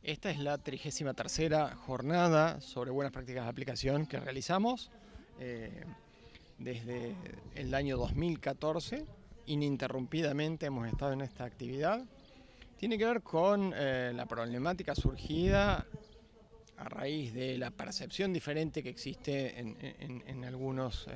Esta es la 33ª jornada sobre buenas prácticas de aplicación que realizamos desde el año 2014. Ininterrumpidamente hemos estado en esta actividad. Tiene que ver con la problemática surgida a raíz de la percepción diferente que existe en algunas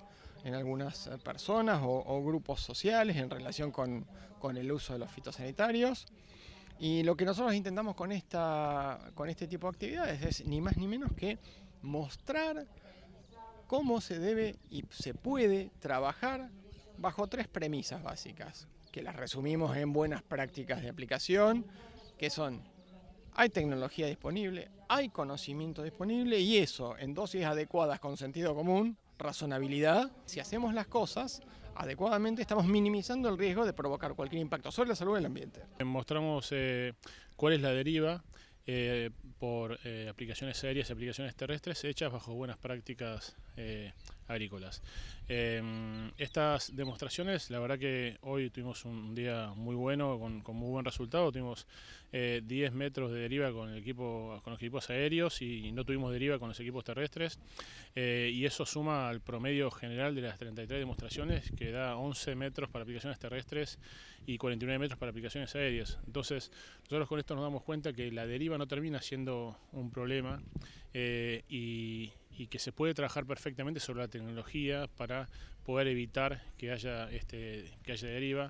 personas o grupos sociales en relación con el uso de los fitosanitarios. Y lo que nosotros intentamos con este tipo de actividades es ni más ni menos que mostrar cómo se debe y se puede trabajar bajo 3 premisas básicas, que las resumimos en buenas prácticas de aplicación, que son: hay tecnología disponible, hay conocimiento disponible y eso en dosis adecuadas con sentido común, razonabilidad. Si hacemos las cosas adecuadamente, estamos minimizando el riesgo de provocar cualquier impacto sobre la salud del ambiente. Mostramos cuál es la deriva por aplicaciones aéreas y aplicaciones terrestres hechas bajo buenas prácticas agrícolas. Estas demostraciones, la verdad que hoy tuvimos un día muy bueno, con muy buen resultado. Tuvimos 10 metros de deriva con los equipos aéreos y no tuvimos deriva con los equipos terrestres, y eso suma al promedio general de las 33 demostraciones, que da 11 metros para aplicaciones terrestres y 49 metros para aplicaciones aéreas. Entonces nosotros con esto nos damos cuenta que la deriva no termina siendo un problema, y que se puede trabajar perfectamente sobre la tecnología para poder evitar que haya deriva,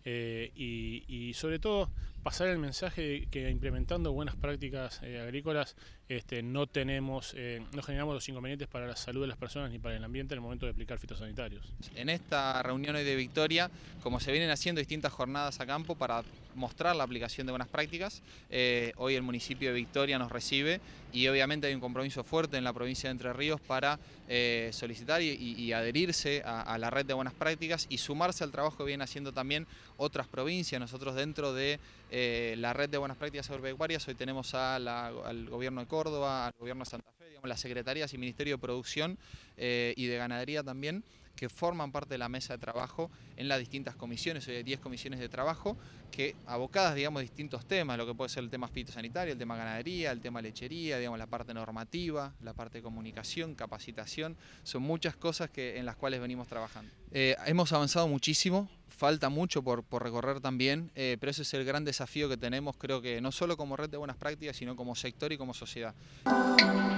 y sobre todo pasar el mensaje de que implementando buenas prácticas agrícolas no generamos los inconvenientes para la salud de las personas ni para el ambiente en el momento de aplicar fitosanitarios. En esta reunión hoy de Victoria, como se vienen haciendo distintas jornadas a campo para mostrar la aplicación de buenas prácticas, hoy el municipio de Victoria nos recibe y obviamente hay un compromiso fuerte en la provincia de Entre Ríos para solicitar y adherirse a la red de buenas prácticas y sumarse al trabajo que vienen haciendo también otras provincias. Nosotros dentro de la red de buenas prácticas agropecuarias hoy tenemos al gobierno de Córdoba, al gobierno de Santa Fe, digamos, las secretarías y Ministerio de Producción y de Ganadería también, que forman parte de la mesa de trabajo en las distintas comisiones. Hoy hay 10 comisiones de trabajo que abocadas, digamos, a distintos temas, lo que puede ser el tema fitosanitario, el tema ganadería, el tema lechería, digamos, la parte normativa, la parte de comunicación, capacitación. Son muchas cosas en las cuales venimos trabajando. Hemos avanzado muchísimo, falta mucho por recorrer también, pero ese es el gran desafío que tenemos, creo que no solo como red de buenas prácticas, sino como sector y como sociedad.